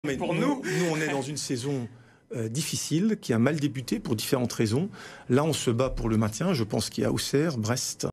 Mais pour nous. Nous, on est dans une saison difficile, qui a mal débuté pour différentes raisons. Là, on se bat pour le maintien. Je pense qu'il y a Auxerre, Brest,